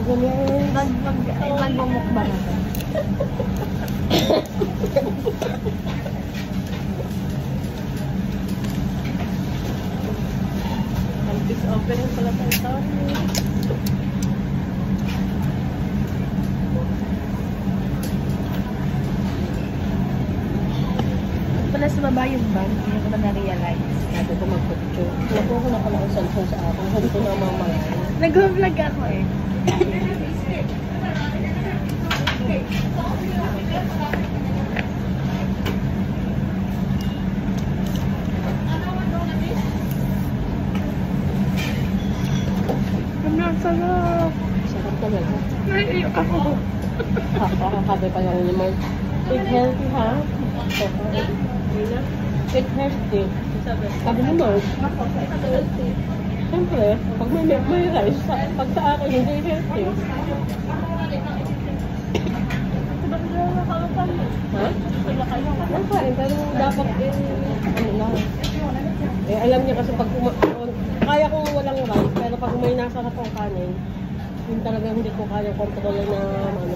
Magbumukbang ako. This opening pala tayo. Pala sa baba yung bag, hindi ko na na-realize. Sabi ko mag-picture. Nakuha ko na pala ang cellphone sa akin. Sabi ko na mamaya. Nag-vlog ako eh. Ang sarap. Sarap talaga. Naiiyak ako. Sabi pa lang naman. Eat healthy ha? Eat healthy. Sabi naman. Siyempre, pag may rice, pag sa akin hindi healthy. Ha? Nakain, pero dapat ano lang. Alam niya kasi pag kaya kong walang rice, pero pag may nasa akong kanin, yun talaga hindi ko kaya control na ano.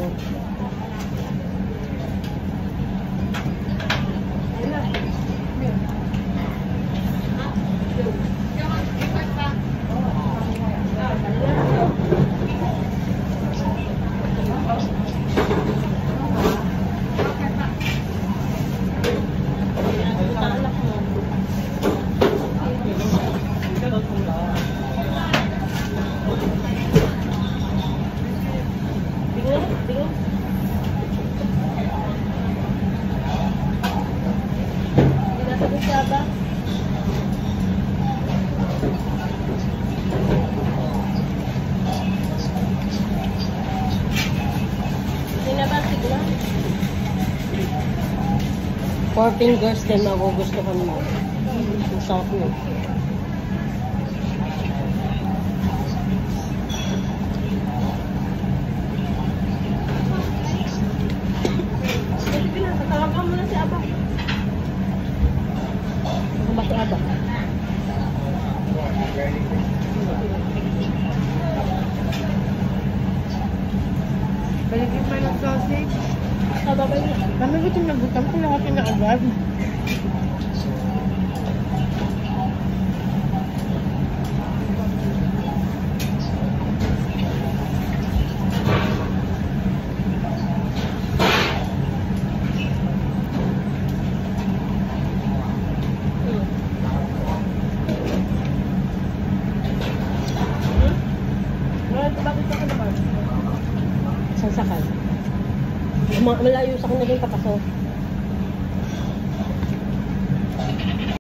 Four fingers din magugustuhan mo. Ang sarap mo. Tatawagan mo na si Aba. Ano ba si Aba? Baligin pa yung sausage. Babay na. Kami gutom na gutom ko lang kasi na agad. Sasakal. Malayo sa akin na rin papaso.